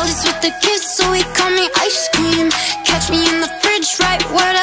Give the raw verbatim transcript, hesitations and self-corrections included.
this with a kiss, so he call me ice cream. Catch me in the fridge right where